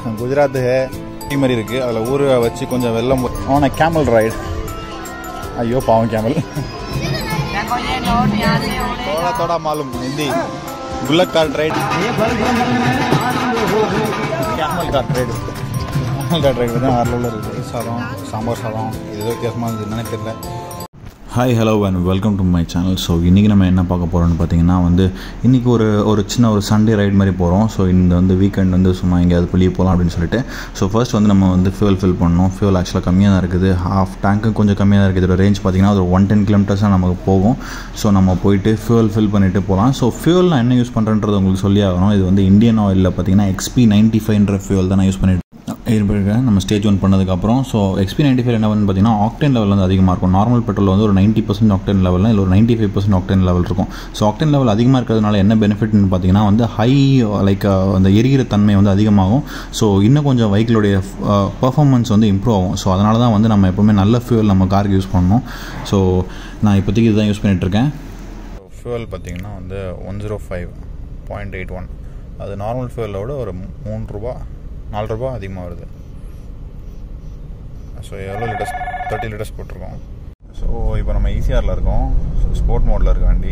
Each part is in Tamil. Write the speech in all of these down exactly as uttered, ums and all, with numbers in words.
குஜராத் மாதிரி இருக்குது. அதில் ஊற வச்சு கொஞ்சம் வெள்ளம் ஆன கேமல் ரைடு. ஐயோ பாவம் கேமல். थोड़ा थोड़ा मालूम हिंदी. गुल्लक cart ride, camel cart ride. Camel cart ride தான் வேறு லெவலில் இருக்குது. சாதம், சாம்பார் சாதம், இது ஏதோ வித்தியாசமாக இருந்தது என்னன்னு தெரியல. Hi hello and welcome to my channel. So இன்றைக்கி நம்ம என்ன பார்க்க போகிறோம்னு பார்த்தீங்கன்னா வந்து இன்றைக்கி ஒரு ஒரு சின்ன ஒரு சண்டே ரைட் மாதிரி போகிறோம். ஸோ இந்த வந்து வீக்கெண்ட் வந்து சும்மா எங்கேயாவது வெளியே போகலாம் அப்படின்னு சொல்லிட்டு. ஸோ ஃபர்ஸ்ட் வந்து நம்ம வந்து ஃபியூல் ஃபில் பண்ணணும். ஃபியூல் ஆக்சுவலாக கம்மியாக தான் இருக்குது. ஹாஃப் டேங்க்கு கொஞ்சம் கம்மியாக தான் இருக்குது. இதோட ரேஞ்ச் பார்த்திங்கன்னா ஒரு ஒன் டென் கிலோமீட்டர்ஸாக நமக்கு போகும். ஸோ நம்ம போயிட்டு ஃபியூல் ஃபில் பண்ணிவிட்டு போகலாம். ஸோ ஃபியூல் நான் என்ன யூஸ் பண்ணுறேன்றது உங்களுக்கு சொல்லி ஆகணும். இது வந்து இந்தியன் ஆயிலில் பார்த்திங்கன்னா எக்ஸ்பி நைன்ட்டி ஃபைவ்ன்ற ஃபியூல் தான் நான் யூஸ் பண்ணிட்டு இருக்கேன். நம்ம ஸ்டேஜ் ஒன் பண்ணதுக்கப்புறம் ஸோ எக்ஸ்பி நைன்ட்டி ஃபைவ் என்ன வந்து பார்த்திங்கன்னா ஆக்டேன் லெவல் வந்து அதிகமாக இருக்கும். நார்மல் பெட்ரோல் வந்து ஒரு நைன்ட்டி பர்சன்ட் ஆக்டேன் லெவலில் இல்லை ஒரு ninety five percent octane level இருக்கும். ஸோ ஆக்டேன் லெவல் அதிகமாக இருக்கிறதுனால என்ன பெனிஃபிட்னு பார்த்தீங்கன்னா வந்து ஹை லைக் அந்த எரிகிற தன்மை வந்து அதிகமாகும். ஸோ இன்னும் கொஞ்சம் வெஹிக்கிளுடைய பர்ஃபார்மன்ஸ் வந்து இம்ப்ரூவ் ஆகும். ஸோ அதனால தான் வந்து நம்ம எப்போவுமே நல்ல ஃபியூல் நம்ம காருக்கு யூஸ் பண்ணணும். ஸோ நான் இப்போதைக்கு இதுதான் யூஸ் பண்ணிகிட்ருக்கேன். ஃபியூல் பார்த்திங்கன்னா வந்து one zero five point eight one அது நார்மல் ஃபியூலோட ஒரு மூணு ரூபா நாலு ரூபா அதிகமாக வருது. ஸோ எவ்வளோ லிட்டர்ஸ் தேர்ட்டி லிட்டர்ஸ் போட்டிருக்கோம். ஸோ இப்போ நம்ம ஈசிஆரில் இருக்கோம். ஸோ ஸ்போர்ட் மோடில் இருக்க வண்டி.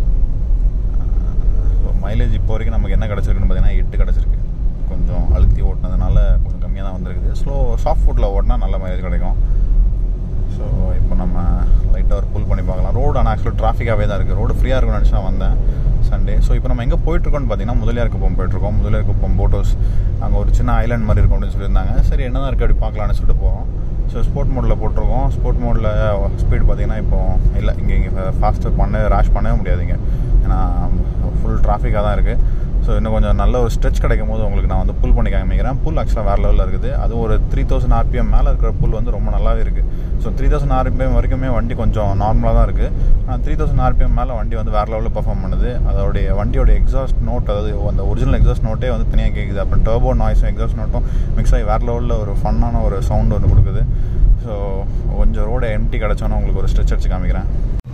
ஸோ மைலேஜ் இப்போ வரைக்கும் நமக்கு என்ன கிடச்சிருக்குன்னு பார்த்தீங்கன்னா எட்டு கிடச்சிருக்கு. கொஞ்சம் அழுத்தி ஓட்டினதுனால கொஞ்சம் கம்மியாக தான் வந்திருக்குது. ஸ்லோ சாஃப்ட் ஃபுட்டில் ஓட்டினா நல்ல மைலேஜ் கிடைக்கும். ஸோ இப்போ நம்ம லைட்டாக ஒரு புல் பண்ணி பார்க்கலாம். ரோடு ஆனால் ஆக்சுவலாக டிராஃபிக்காகவே தான் இருக்குது. ரோடு ஃப்ரீயாக இருக்கும்னு நினச்சா வந்தேன் சண்டே. ஸோ இப்போ நம்ம எங்கே போயிட்டுருக்கோன்னு பார்த்தீங்கன்னா முதலியார் குப்பம் போயிட்டுருக்கோம். முதலியார் குப்பம் போட்டோஸ் அங்கே ஒரு சின்ன ஐலாண்ட் மாதிரி இருக்கும் அப்படின்னு சொல்லியிருந்தாங்க. சரி என்ன தான் இருக்குது அப்படி பார்க்கலான்னு சொல்லிட்டு போகிறோம். ஸோ ஸ்போர்ட் மோடில் போட்டிருக்கோம். ஸ்போர்ட் மோடில் ஸ்பீடு பார்த்தீங்கன்னா இப்போ இல்லை இங்கே இங்கே ஃபாஸ்ட்டு பண்ண ரேஷ் பண்ணவே முடியாதுங்க. ஏன்னா ஃபுல் டிராஃபிக்காக தான் இருக்குது. ஸோ இன்னும் கொஞ்சம் நல்ல ஒரு ஸ்ட்ரெச் கிடைக்கும் போது உங்களுக்கு நான் வந்து புல் பண்ணி காமிக்கிறேன். புல் ஆக்சுவலாக வேறு லெவலில் இருக்குது. அதுவும் ஒரு த்ரீ தௌசண்ட் ஆர்பிஎம் மேலே இருக்கிற புல் வந்து ரொம்ப நல்லாவே இருக்குது. ஸோ த்ரீ தௌசண்ட் ஆர்பிஎம் வரைக்குமே வண்டி கொஞ்சம் நார்மலாக தான் இருக்குது. ஆனால் த்ரீ தௌசண்ட் ஆர்பிஎம் மேலே வண்டி வந்து வேறு லெவலில் பர்ஃபார்ம் பண்ணுது. அதோடைய வண்டியோட எக்ஸாஸ்ட் நோட், அதாவது அந்த ஒரிஜினல் எக்ஸாஸ்ட் நோட்டே வந்து தனியாக கேட்குது. அப்புறம் டர்போ நாய்ஸும் எக்ஸாஸ்ட் நோட்டும் மிக்ஸ் ஆகி வேறு லெவலில் ஒரு ஃபன்னான ஒரு சவுண்டு வந்து கொடுக்குது. ஸோ கொஞ்சம் ரோடு எம்டி கிடச்சோன்னா உங்களுக்கு ஒரு ஸ்ட்ரெச் அடிச்சு காமிக்கிறேன்.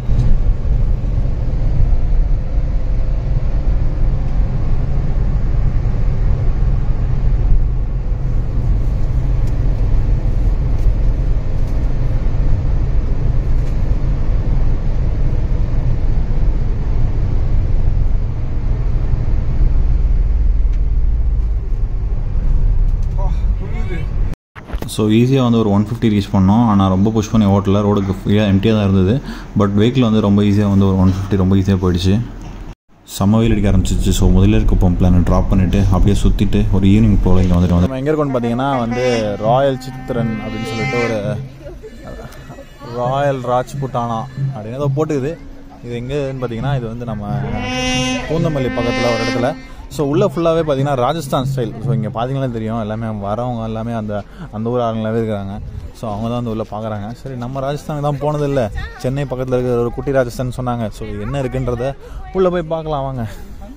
ஸோ ஈஸியாக வந்து ஒரு ஒன் ஃபிஃப்டி ரீச் பண்ணோம். ஆனால் ரொம்ப புஷ் பண்ணி ஓட்டல. ரோடுக்கு ஃப்ரீயாக எம்டியாக தான் இருந்தது. பட் வெஹிக்கிள் வந்து ரொம்ப ஈஸியாக வந்து ஒரு ஒன் ஃபிஃப்டி ரொம்ப ஈஸியாக போயிடுச்சு. செம்ம வெயில் அடிக்க ஆரம்பிச்சிச்சு. ஸோ முதல்ல இருக்க பம்பில் நான் ட்ராப் பண்ணிவிட்டு அப்படியே சுற்றிட்டு ஒரு ஈவினிங் போல் இங்கே வந்துட்டு வந்து நம்ம எங்கே இருக்கோன்னு பார்த்தீங்கன்னா வந்து ராயல் சித்திரன் அப்படின்னு சொல்லிட்டு ஒரு ராயல் ராஜ்புட்டானா அப்படின்னு ஏதோ போட்டுக்குது. இது எங்கேன்னு பார்த்தீங்கன்னா இது வந்து நம்ம பூந்தமல்லி பக்கத்தில் ஒரு இடத்துல. ஸோ உள்ளே ஃபுல்லாகவே பார்த்தீங்கன்னா ராஜஸ்தான் ஸ்டைல். ஸோ இங்கே பார்த்தீங்கன்னா தெரியும் எல்லாமே வரவங்க எல்லாமே அந்த அந்த ஊர் ஆளுங்களாகவே இருக்கிறாங்க. ஸோ அவங்க தான் வந்து உள்ளே பார்க்குறாங்க. சரி நம்ம ராஜஸ்தானுக்கு தான் போனதில்லை, சென்னை பக்கத்தில் இருக்கிற ஒரு குட்டி ராஜஸ்தான் சொன்னாங்க. ஸோ என்ன இருக்குன்றத உள்ளே போய் பார்க்கலாம் வாங்க.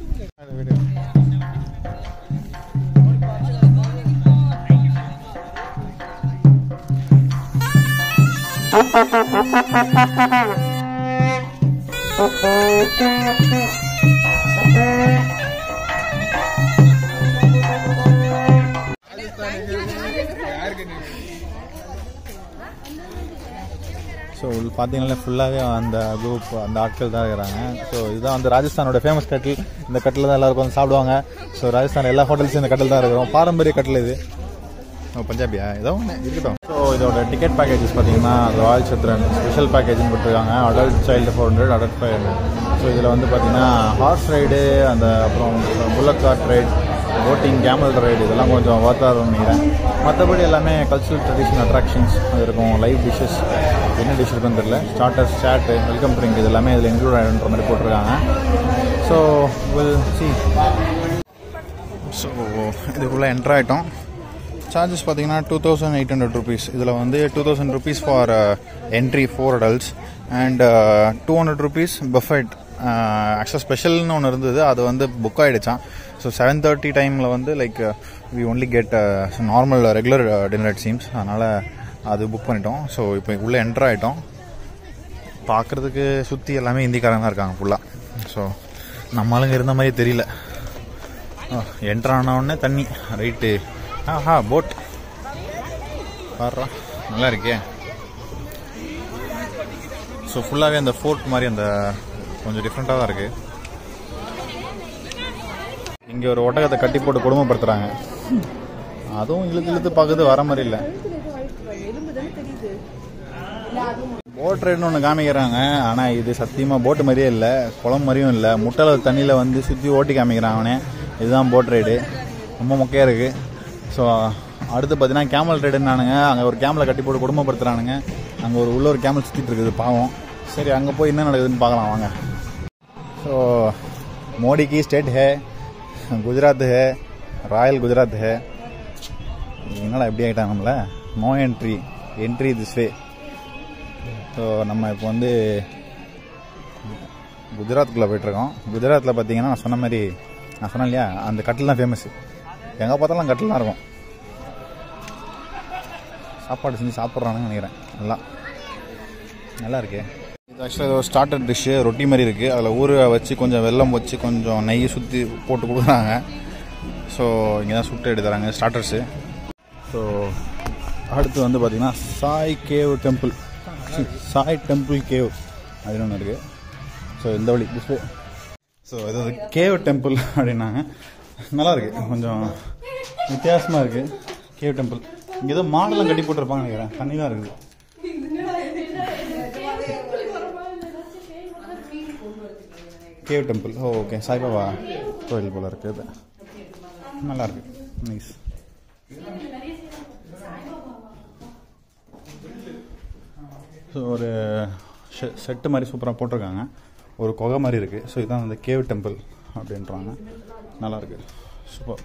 ஸோ பார்த்தீங்கன்னா ஃபுல்லாகவே அந்த குரூப் அந்த ஆட்கள் தான் இருக்கிறாங்க. ஸோ இதுதான் வந்து ராஜஸ்தானோட ஃபேமஸ் கட்டில். இந்த கட்டில் தான் எல்லாருக்கும் வந்து சாப்பிடுவாங்க. ஸோ ராஜஸ்தான் எல்லா ஹோட்டல்ஸும் இந்த கட்டில் தான் இருக்கிறோம். பாரம்பரிய கட்டில் இது. பஞ்சாபியா ஏதோ ஒன்று இருக்கட்டும். ஸோ இதோட டிக்கெட் பேக்கேஜஸ் பார்த்தீங்கன்னா ராயல் சத்ரன் ஸ்பெஷல் பேக்கேஜ்னு போட்டிருக்காங்க. Adult child four hundred adult five hundred. So இதில் வந்து பார்த்தீங்கன்னா ஹார்ஸ் ரைடு, அந்த அப்புறம் bullock cart ride, boating, camel ride இதெல்லாம் கொஞ்சம் ஒர்த்தாக இருக்கும்னு நினைக்கிறேன். மற்றபடி எல்லாமே கல்ச்சுரல் ட்ரெடிஷனல் அட்ராக்ஷன்ஸ் அது இருக்கும். லைவ் டிஷ்ஷஸ் என்ன டிஷ் இருக்குன்னு தெரியல. ஸ்டார்டர்ஸ், சாட்டு, வெல்கம் ட்ரிங்க் இது எல்லாமே இதில் இன்க்ளூட் ஆகிடுன்ற மாதிரி போட்டிருக்காங்க. So will see. ஸோ இதுக்குள்ளே என்ட்ரு ஆகிட்டோம். சார்ஜஸ் பார்த்தீங்கன்னா two thousand eight hundred rupees. இதில் வந்து two thousand rupees for entry four adults and two hundred rupees buffet. ஆக்சுவலாக ஸ்பெஷல்னு ஒன்று இருந்தது, அது வந்து புக் ஆகிடுச்சான். ஸோ செவன் தேர்ட்டி டைமில் வந்து like we only get normal regular dinner it seems. அதனால் அது புக் பண்ணிட்டோம். ஸோ இப்போ உள்ளே என்ட்ரு ஆகிட்டோம். பார்க்குறதுக்கு சுற்றி எல்லாமே ஹிந்திக்காரங்க தான் இருக்காங்க ஃபுல்லாக. ஸோ நம்ம ஆளுங்க இருந்த மாதிரி தெரியல. என்ட்ரு ஆனவுடனே தண்ணி ரைட்டு ஆஹா போட் பாடுறா நல்லா இருக்கே. ஸோ ஃபுல்லாகவே அந்த ஃபோர்ட் மாதிரி அந்த கொஞ்சம் டிஃப்ரெண்ட்டாக தான் இருக்குது. இங்கே ஒரு ஒட்டகத்தை கட்டி போட்டு குடும்பப்படுத்துகிறாங்க. அதுவும் இழுத்து இழுத்து பார்க்குறது வர மாதிரி இல்லை. போட் ரைடுன்னு ஒன்று காமிக்கிறாங்க. ஆனால் இது சத்தியமாக போட்டு மாதிரியே இல்லை, குளம் மாதிரியும் இல்லை. முட்டை தண்ணியில் வந்து சுற்றி ஓட்டி காமிக்கிறான் அவனே. இதுதான் போட் ரைடு, ரொம்ப மொக்கையாக இருக்குது. ஸோ அடுத்து பார்த்தீங்கன்னா கேமல் ரைடுன்னானுங்க. அங்கே ஒரு கேமலை கட்டி போட்டு குடும்பப்படுத்துகிறானுங்க. அங்கே ஒரு உள்ள ஒரு கேமல் சுற்றிட்டு இருக்குது பாவம். சரி அங்கே போய் என்ன நடக்குதுன்னு பார்க்கலாம் வாங்க. ஸோ மோடிக்கு ஸ்டேட் ஹே, குஜராத் ஹே, ராயல் குஜராத் ஹே. என்னடா எப்படி ஆகிட்டாங்க நம்மள. No entry, entry this way. So நம்ம இப்போ வந்து குஜராத்துக்குள்ளே போய்ட்டுருக்கோம். குஜராத்தில் பார்த்தீங்கன்னா நான் சொன்ன மாதிரி நான் சொன்னேன் இல்லையா, அந்த கட்டில் தான் ஃபேமஸ்ஸு. எங்கே பார்த்தாலும் கட்டில் தான் இருக்கும். சாப்பாடு செஞ்சு சாப்பிட்றானுன்னு நினைக்கிறேன். நல்லா நல்லா இருக்கு. இது ஆக்சுவலாக ஒரு ஸ்டார்டர் டிஷ்ஷு, ரொட்டி மாதிரி இருக்குது. அதில் ஊற வச்சு கொஞ்சம் வெல்லம் வச்சு கொஞ்சம் நெய் சுற்றி போட்டு கொடுக்குறாங்க. ஸோ இங்கே தான் சுட்டு எடுத்துறாங்க ஸ்டார்டர்ஸு. ஸோ அடுத்து வந்து பார்த்திங்கன்னா Sai cave temple, Sai temple cave அப்படின்னு ஒன்று இருக்குது. ஸோ இந்த வழி டிஸ்பிளே. ஸோ இது வந்து கேவ் டெம்பிள் அப்படின்னாங்க. நல்லா இருக்குது, கொஞ்சம் வித்தியாசமாக இருக்குது கேவ் டெம்பிள். இங்கே ஏதோ மாடெல்லாம் கட்டி போட்டிருப்பாங்க நினைக்கிறேன். தண்ணி தான் இருக்குது. Cave temple. Oh okay, Saibaba கோயில் போல் இருக்குது. நல்லா இருக்கு, நைஸ். ஸோ ஒரு செட்டு மாதிரி சூப்பராக போட்டிருக்காங்க. ஒரு குகை மாதிரி இருக்குது. ஸோ இதுதான் அந்த கேவ் டெம்பிள் அப்படின்றாங்க. நல்லாயிருக்கு, சூப்பர்.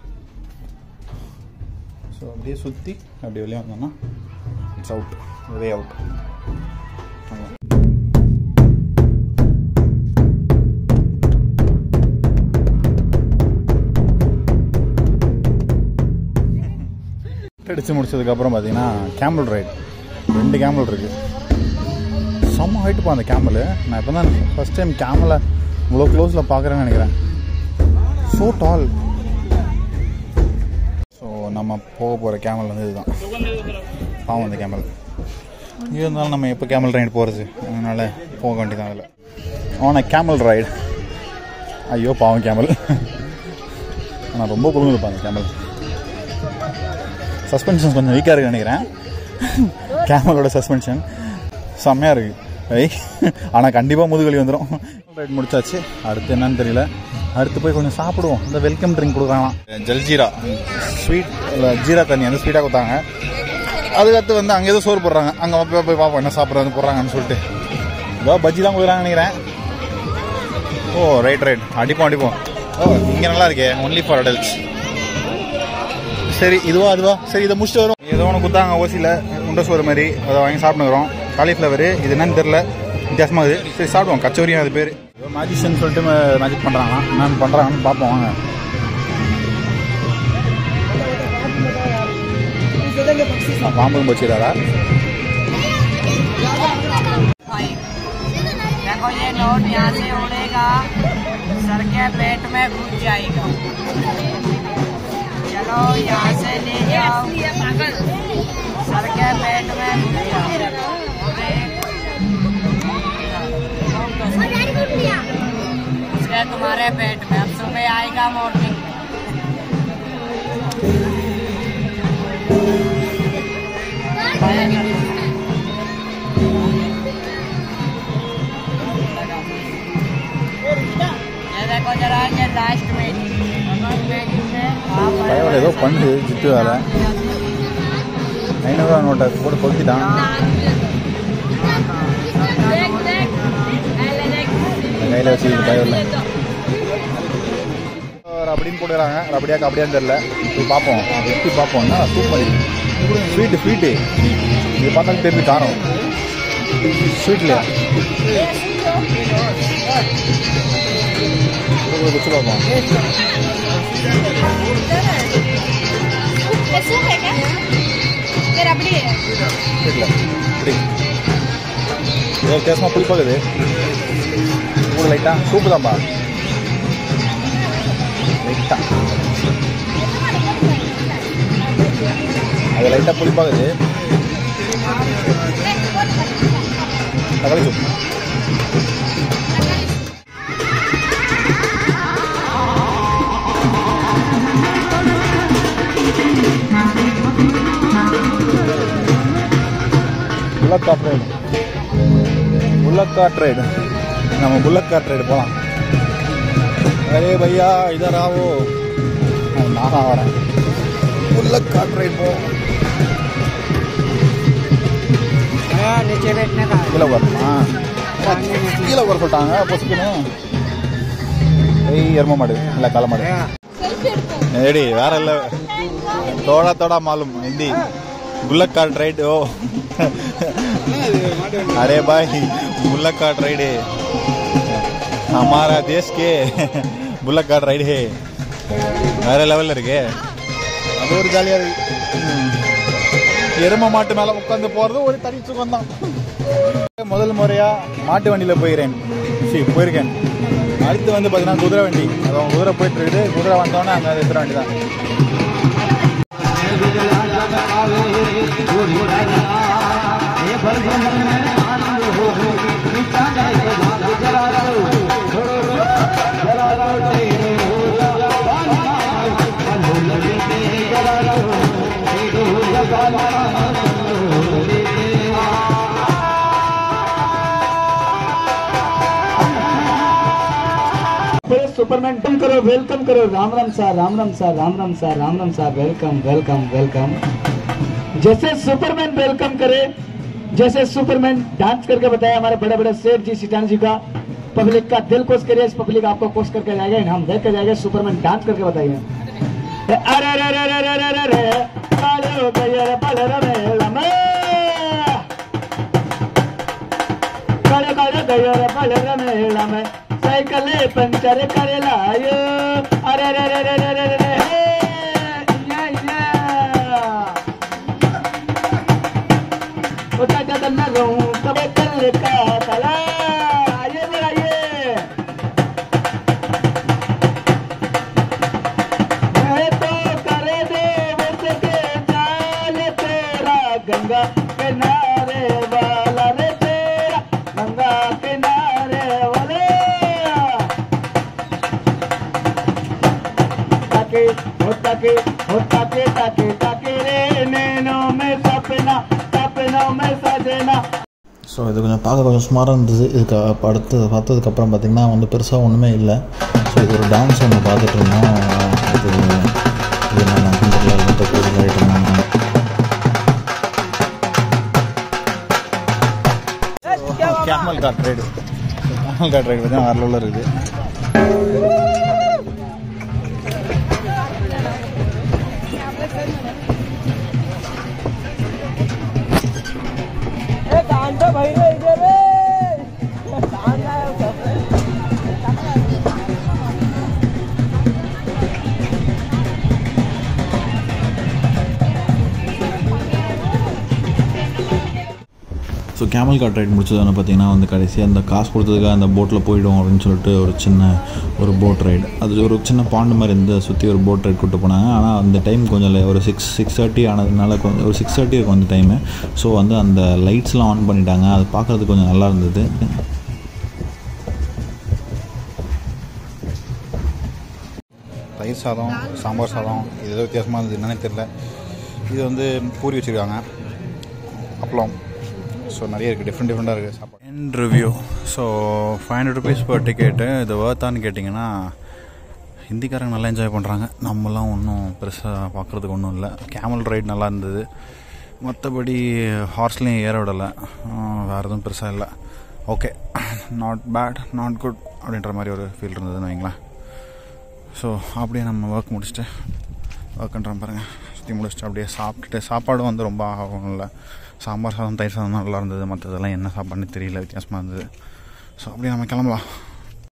ஸோ அப்படியே சுற்றி அப்படியே வெளியே வந்தோம்னா இட்ஸ் அவுட், வே அவுட். அடித்து முடிச்சதுக்கப்புறம் பார்த்தீங்கன்னா கேமல் ரைட். ரெண்டு கேமல் இருக்குது. செம்ம ஹைட்டுப்பா அந்த கேமல். நான் இப்போ தான் ஃபஸ்ட் டைம் கேமலை இவ்வளோ க்ளோஸில் பார்க்குறேன்னு நினைக்கிறேன். ஸோ டால். ஸோ நம்ம போக போகிற கேமல் வந்து இதுதான். பாவம் அந்த கேமல். இருந்தாலும் நம்ம எப்போ கேமல் ரைடு போகிறது, அதனால் போக வேண்டியதான். அதில் ஆனால் கேமல் ரைடு, ஐயோ பாவம் கேமல். ஆனால் ரொம்ப புரிஞ்சுப்பா அந்த கேமல். சஸ்பென்ஷன் கொஞ்சம் வீக்காக இருக்குன்னு நினைக்கிறேன். கேமலோட சஸ்பென்ஷன் செம்மையாக இருக்குது. ஐ ஆனால் கண்டிப்பாக முதுகலி வந்துடும். ரைட் முடிச்சாச்சு. அடுத்து என்னன்னு தெரியல. அடுத்து போய் கொஞ்சம் சாப்பிடுவோம். இந்த வெல்கம் ட்ரிங்க் கொடுக்குறாங்களாம், ஜல்ஜீரா ஸ்வீட் இல்லை ஜீரா தண்ணி அந்த ஸ்வீட்டாக கொடுத்தாங்க. அதுக்கடுத்து வந்து அங்கே ஏதோ சோறு போடுறாங்க. அங்கே போய் போய் பார்ப்போம் என்ன சாப்பிட்றது போடுறாங்கன்னு சொல்லிட்டு. இதோ பஜ்ஜி தான் கொடுக்குறாங்கன்னு நினைக்கிறேன். ஓ ரைட் ரைட், அடிப்போம் அடிப்போம். ஓ இங்கே நல்லா இருக்கே, ஒன்லி ஃபார் அடல்ட்ஸ். சரி இதுவா அதுவா, சரி இதை முடிச்சுட்டு வரும். ஏதோ ஒன்று கொடுத்தாங்க ஓசியில், உண்டை சோறு மாதிரி. அதை வாங்கி சாப்பிட்டுக்கிறோம். காலிஃப்ளவர், இது என்னன்னு தெரில, வித்தியாசமாக இருக்குது. சரி சாப்பிடுவோம். கச்சோரியும் அது பேர். ஏதோ மேஜிஷியன் சொல்லிட்டு மேஜிக் பண்ணுறாங்க. என்னென்னு பண்ணுறாங்கன்னு பார்ப்போம் வாங்க. பாம்பு வச்சுக்கிறாரா? देखो ये नोट यहाँ से उड़ेगा, सर के पेट में घुस जाएगा। चलो यहाँ से ले जाओ, सर के पेट में घुस जाओ। उसके तुम्हारे पेट में अब सुबह आएगा मॉर्निंग। देखो जरा ये लास्ट में ஏதோ பண்ணு ஜிட்டு வேலை. ஐநூறுரூவா நோட்டை போட்டு கொளுத்திட்டான். கையில் வச்சுக்கிட்டு பயவில் அப்படின்னு போட்டுக்கிறாங்க. அப்படியா அப்படியான்னு தெரியல. போய் பார்ப்போம், எப்படி பார்ப்போம்னா சூப்பர் ஸ்வீட்டு ஸ்வீட்டு இது பார்த்தாலும் தெரிஞ்சு காரம் ஸ்வீட்லையா வச்சு பார்ப்போம். தெரியல இப்படி ஏதோ வித்தியாசமாக புளிப்பாகுது. கூட லைட்டா சூப்பு தான்ப்பா. லைட்டா அது லைட்டாக புளிப்பாகுது. தக்காளி soup bullock cart ride bullock cart ride நம்ம புல்லக் கார்ட் ரைடு போகலாம். அரே பையா இதர் ஆவோ, நான் வரேன். बुल्लक काट राइड पो नीचे बैठने का கீழே வரணுமா? கீழே வர சொல்லிட்டாங்க பொசுக்குன்னு. ஏய் எரும மாடு இல்லை காளை மாடு ஏடி வேற இல்லை. தோடா தோடா मालूम हिंदी बुल्लक काट राइड ओ. अरे भाई बुल्लक काट राइड है हमारा देश के बुल्लक काट राइड है. வேற லெவலில் இருக்கு. அது ஒரு ஜாலியாக இருக்கு. எரும மாட்டு மேலே உட்காந்து போகிறது ஒரு தனி சுகம் தான். முதல் முறையாக மாட்டு வண்டியில் போயிருக்கேன் சரி போயிருக்கேன். அடுத்து வந்து பார்த்தீங்கன்னா குதிரை வண்டி. அது அவங்க குதிரை போயிட்டு இருக்குது. குதிரை வந்தோடனே அங்கே இருக்கிற வண்டி தான். सुपरमैन वेलकम करो वेलकम करो. राम राम सार राम राम सार राम राम सार Ram Ram sir welcome welcome welcome. जैसे सुपरमैन वेलकम करे, जैसे सुपरमैन डांस करके बताया हमारे बड़े बड़े सेठ जी सिटान जी का, पब्लिक का दिल खुश करिए. इस पब्लिक आपको खुश करके जाएगा, हम देख के जाएगा. सुपरमैन डांस करके बताइए. अरे अरे अरे अरे अरे अरे अरे काले हो गए पले रमेला में काले काले गए पले रमेला में साइकिल पंचर करे लायो. अरे अरे अरे अरे अरे अरे या या ओ दादा दन्ना रो कब कल का तला आइए मेरा ये मैं तो करे दे वैसे के चाल तेरा गंगा किनारे वाला रे तेरा गंगा किनारे वाले होता के होता के ताके ताके रे नैनो में सपना सपनों में सजना. ஸோ இது கொஞ்சம் பார்க்க கொஞ்சம் சுமாராக இருந்தது. இதுக்கு அப்போ அடுத்து பார்த்ததுக்கப்புறம் பார்த்திங்கன்னா வந்து பெருசாக ஒன்றுமே இல்லை. ஸோ இது ஒரு டான்ஸ் ஒன்று பார்த்துட்டு இருந்தோம். இது இது நான் கம்ப்யூட்டரில் ஆகிட்டு இருந்தாங்க. Camel cart ride camel cart ride தான் வேறு லெவலில் இருக்குது. ஸோ கேமல் கார்ட் ரைட் முடிச்சதுன்னு பார்த்தீங்கன்னா வந்து கடைசியாக அந்த காசு கொடுத்ததுக்காக அந்த போட்டில் போய்டும் அப்படின்னு சொல்லிட்டு ஒரு சின்ன ஒரு போட் ரைடு. அது ஒரு சின்ன பாண்டு மாதிரி இருந்து சுற்றி ஒரு போட் ரைட் கூப்பிட்டு போனாங்க. ஆனால் அந்த டைம் கொஞ்சம் ஒரு சிக்ஸ் சிக்ஸ் தேர்ட்டி ஆனதுனால கொஞ்சம் ஒரு சிக்ஸ் தேர்ட்டி இருக்கும் அந்த டைமு. ஸோ வந்து அந்த லைட்ஸ்லாம் ஆன் பண்ணிட்டாங்க. அது பார்க்குறதுக்கு கொஞ்சம் நல்லா இருந்தது. தயிர் சாதம் சாம்பார் சாதம் இது ஏதோ வித்தியாசமாக இருந்தது என்னன்னே தெரில. இது வந்து பூரி வச்சுருக்காங்க, அப்பளம். ஸோ நிறைய இருக்குது, டிஃப்ரெண்ட் டிஃப்ரெண்ட்டாக இருக்குது சாப்பாடு. End review. So five hundred rupees per ticket. இது வர்த்தான்னு கேட்டிங்கன்னா ஹிந்திக்காரங்க நல்லா என்ஜாய் பண்ணுறாங்க. நம்மலாம் ஒன்றும் பெருசாக பார்க்குறதுக்கு ஒன்றும் இல்லை. கேமல் ரைட் நல்லா இருந்தது. மற்றபடி ஹார்ஸ்லேயும் ஏற விடலை. வேறு எதுவும் பெருசாக இல்லை. Okay, not bad not good அப்படின்ற மாதிரி ஒரு ஃபீல் இருந்ததுன்னு வைங்களேன். ஸோ அப்படியே நம்ம ஒர்க் முடிச்சுட்டு ஒர்க் பண்ணுறோம் பாருங்கள். சுற்றி முடிச்சுட்டு அப்படியே சாப்பிட்டுட்டு சாப்பாடும் வந்து ரொம்ப ஆகும் இல்லை. சாம்பார் சாதம் தயிர் சாதம் தான் நல்லா இருந்தது. மற்றதெல்லாம் என்ன சாப்பாடுன்னு தெரியல, வித்தியாசமாக இருந்தது. ஸோ அப்படியே நம்ம கிளம்பலாம்.